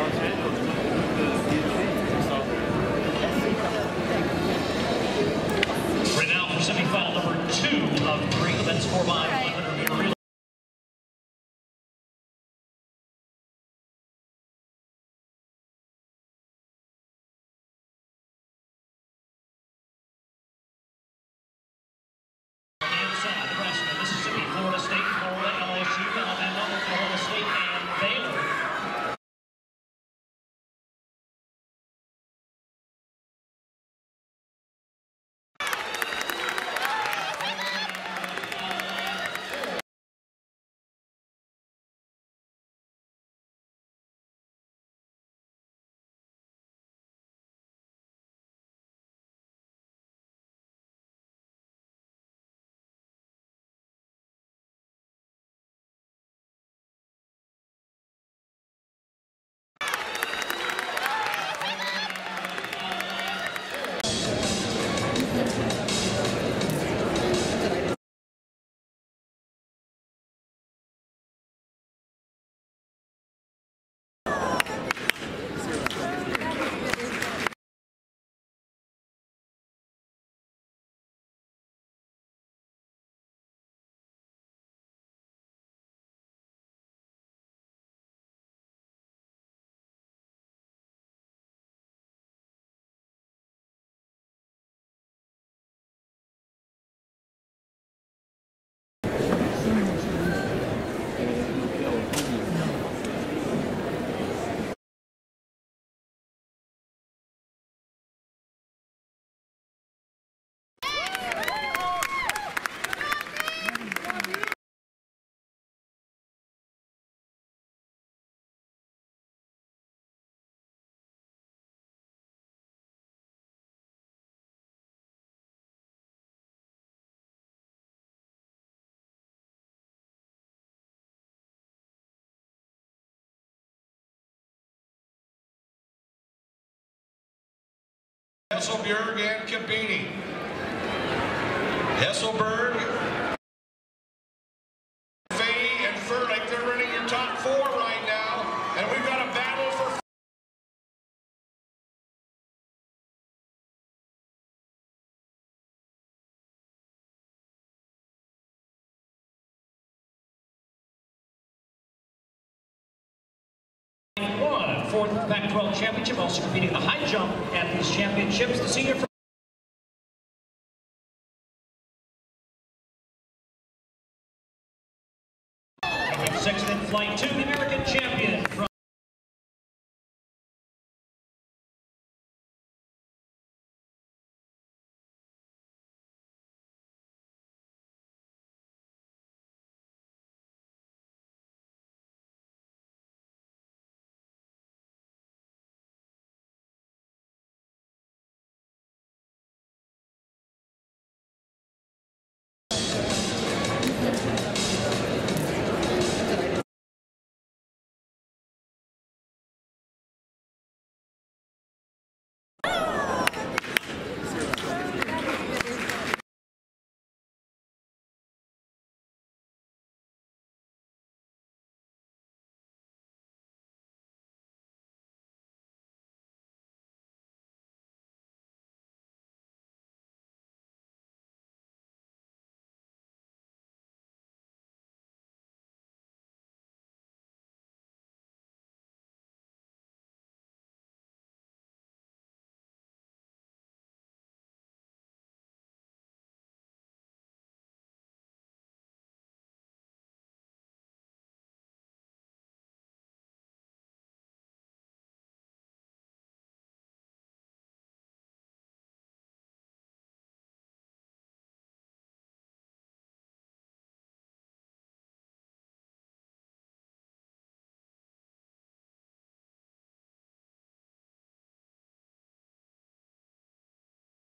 Right now for semifinal number 2 of 3, events 4 by 100 meter relay. Inside Nebraska, Mississippi, Florida State, Florida, LSU, Alabama, Oklahoma State, and Baylor. Hesselberg and Cabini. Hesselberg, Fay, and Furlick, they're running your top 4 right now, and we've got a battle for Fourth Pac-12 championship, also competing in the high jump at these championships. The senior from sixth in flight 2, the American champion from